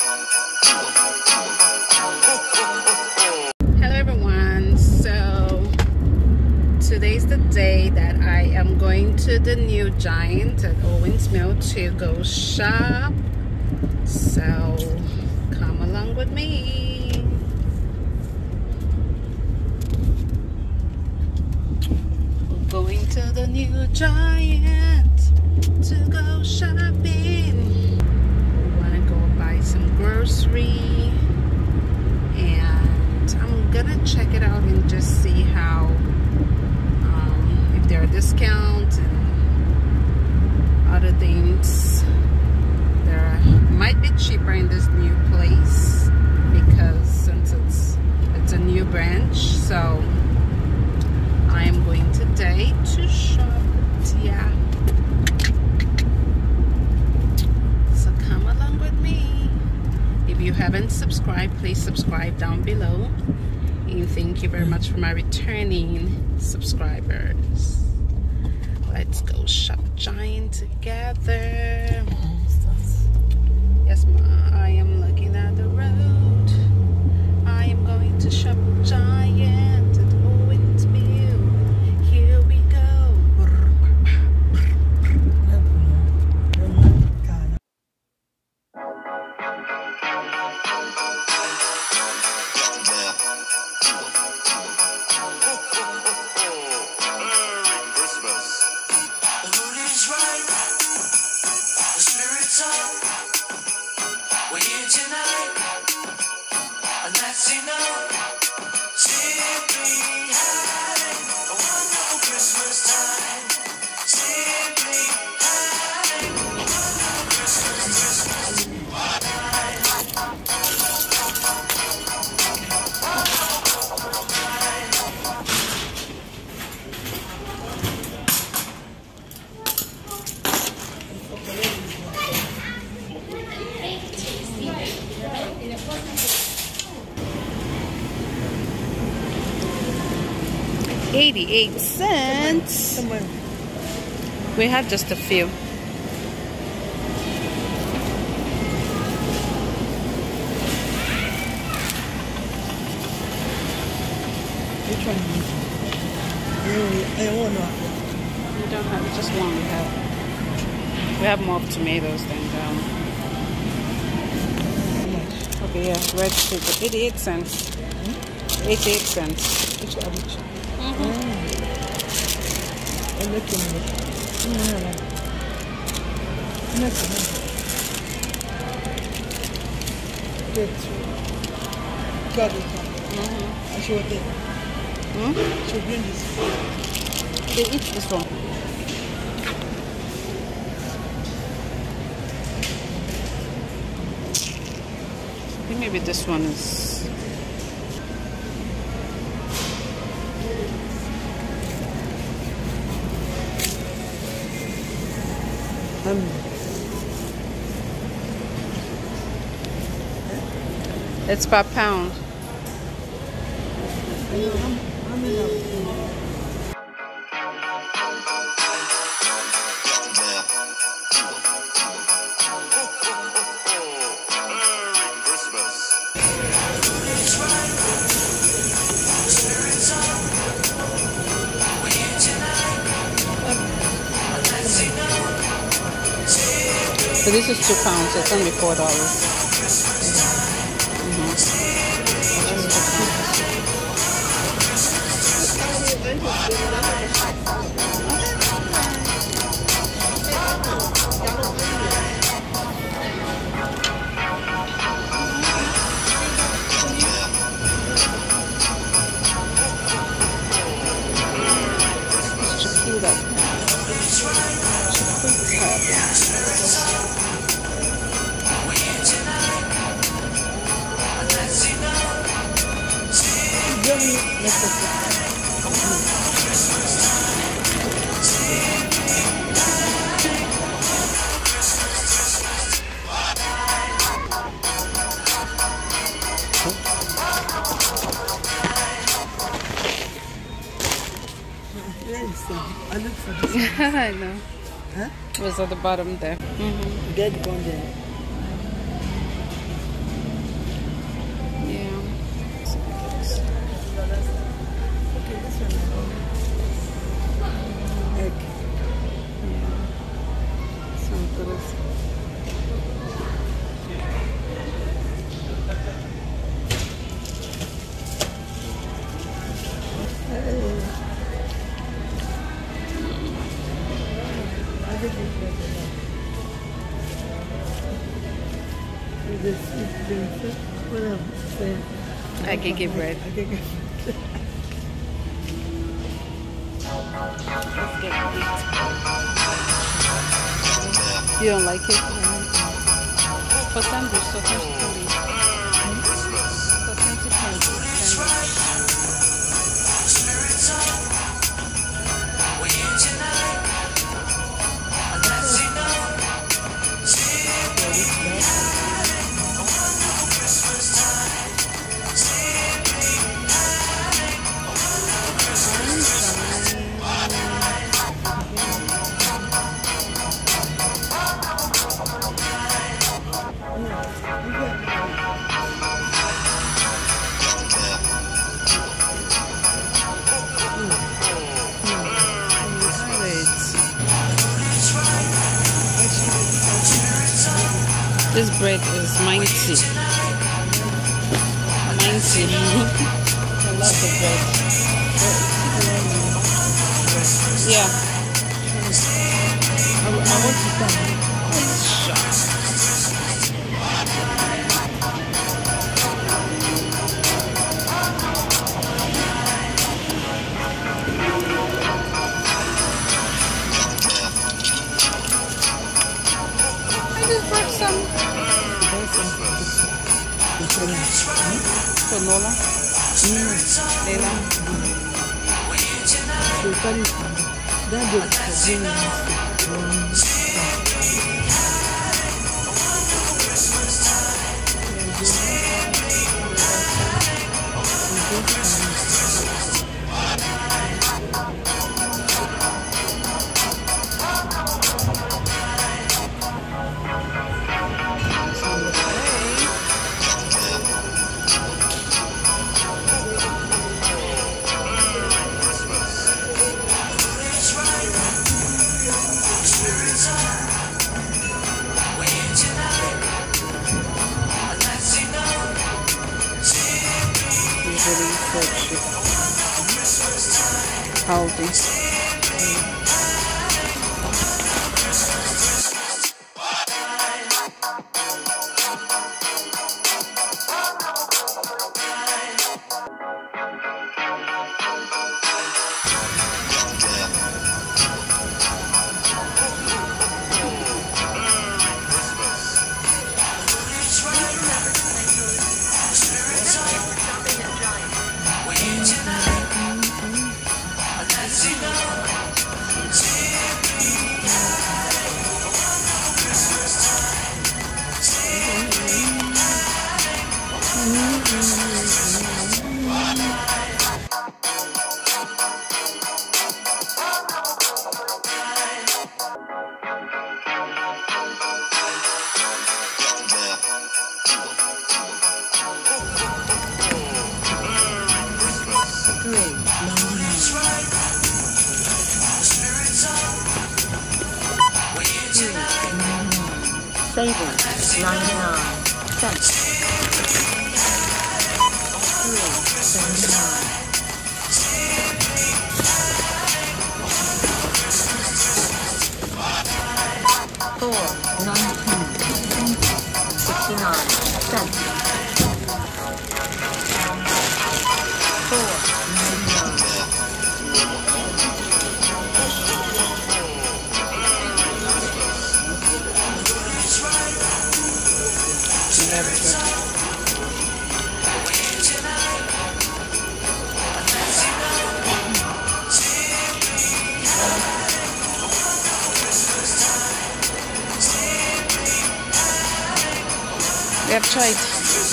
Hello everyone, so today's the day that I am going to the new Giant at Owings Mill to go shop, so come along with me. We're going to the new Giant to go shopping. We want to go buy some grocery, and I'm gonna check it out and just see how if there are discounts and other things. There might be cheaper in this new place because since it's a new branch, so I am going today to shop. Yeah, so come along with me. If you haven't subscribed, please subscribe down below, and thank you very much for my returning subscribers. Let's go shop Giant together. Yes, Ma, I am looking at the road. I am going to shop Giant at Owings Mill. Here we go. $0.88. We have just a few. Which one? We don't have just one. We have more tomatoes than okay, yeah, red sugar. 88 cents. 88 cents. Which? They eat this one. I think maybe this one is. It's per pound. So this is 2 pounds, so it's only $4. I look for this. I know. Huh? It was at the bottom there. Dead one there. this is whatever. Agege bread. Agege. Let's get it. You don't like it? For sandwich, so can she can be. So can she can be sandwich. This bread is mighty. Mighty. I love the bread. Yeah. I want to try. I just brought some. For Lola? Leila? Healthy. Savings 99 cents. 3.79. 4.19. 69 cents. 4.99. We have tried.